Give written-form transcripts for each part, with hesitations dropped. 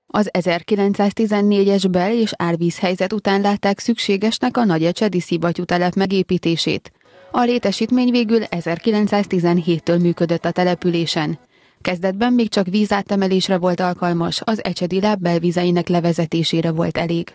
Az 1914-es bel- és árvízhelyzet után látták szükségesnek a nagyecsedi szivattyútelep megépítését. A létesítmény végül 1917-től működött a településen. Kezdetben még csak vízátemelésre volt alkalmas, az ecsedi láb belvizeinek levezetésére volt elég.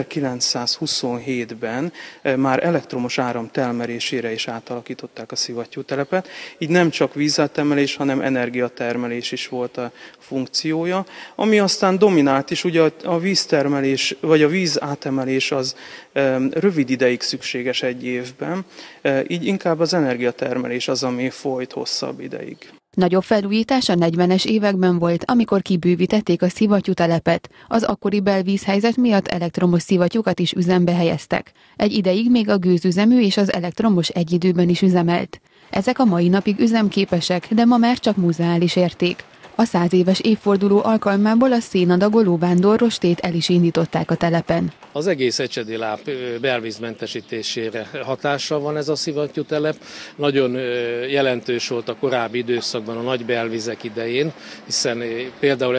1927-ben már elektromos áram termelésére is átalakították a szivattyútelepet, így nem csak vízátemelés, hanem energiatermelés is volt a funkciója, ami aztán dominált is, ugye a víztermelés vagy a vízátemelés az rövid ideig szükséges egy évben, így inkább az energiatermelés az, ami folyt hosszabb ideig. Nagyobb felújítás a 40-es években volt, amikor kibővítették a szivattyútelepet. Az akkori belvízhelyzet miatt elektromos szivattyúkat is üzembe helyeztek. Egy ideig még a gőzüzemű és az elektromos egy időben is üzemelt. Ezek a mai napig üzemképesek, de ma már csak muzeális érték. A 100 éves évforduló alkalmából a szénadagoló vándorrostét el is indították a telepen. Az egész ecsedi láb belvízmentesítésére hatással van ez a szivattyútelep. Nagyon jelentős volt a korábbi időszakban a nagy belvizek idején, hiszen például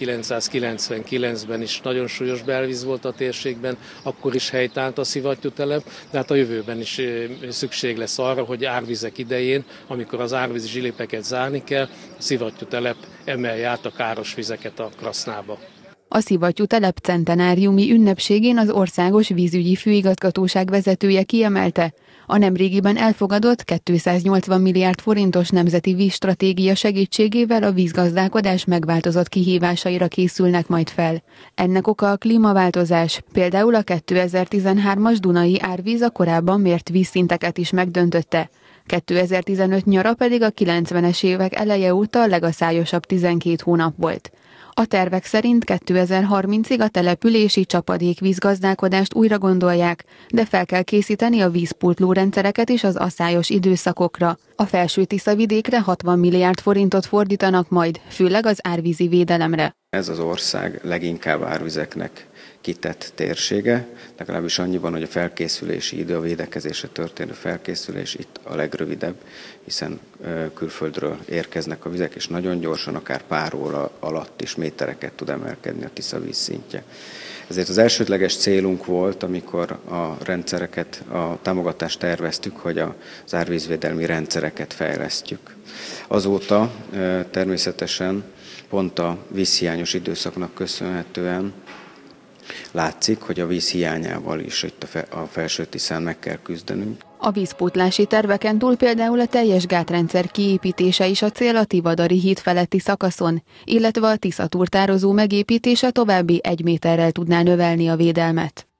1999-ben is nagyon súlyos belvíz volt a térségben, akkor is helytált a szivattyútelep, de hát a jövőben is szükség lesz arra, hogy árvizek idején, amikor az árvízi zsilipeket zárni kell, a szivattyútelep emelje át a káros vizeket a Krasznába. A szivattyútelep centenáriumi ünnepségén az Országos Vízügyi Főigazgatóság vezetője kiemelte, a nemrégiben elfogadott 280 milliárd forintos nemzeti vízstratégia segítségével a vízgazdálkodás megváltozott kihívásaira készülnek majd fel. Ennek oka a klímaváltozás, például a 2013-as Dunai árvíz a korábban mért vízszinteket is megdöntötte. 2015 nyara pedig a 90-es évek eleje óta a legaszályosabb 12 hónap volt. A tervek szerint 2030-ig a települési csapadékvízgazdálkodást újra gondolják, de fel kell készíteni a vízpótló rendszereket is az aszályos időszakokra. A Felső-Tisza-vidékre 60 milliárd forintot fordítanak majd, főleg az árvízi védelemre. Ez az ország leginkább árvizeknek kitett térsége, legalábbis annyiban, hogy a felkészülési idő, a védekezésre történő felkészülés itt a legrövidebb, hiszen külföldről érkeznek a vizek, és nagyon gyorsan, akár pár óra alatt is métereket tud emelkedni a Tisza vízszintje. Ezért az elsődleges célunk volt, amikor a rendszereket, a támogatást terveztük, hogy az árvízvédelmi rendszereket fejlesztjük. Azóta természetesen pont a vízhiányos időszaknak köszönhetően látszik, hogy a víz hiányával is itt a Felső-Tiszán meg kell küzdenünk. A vízpótlási terveken túl például a teljes gátrendszer kiépítése is a cél a Tivadari híd feletti szakaszon, illetve a Tisza túrtározó megépítése további 1 méterrel tudná növelni a védelmet.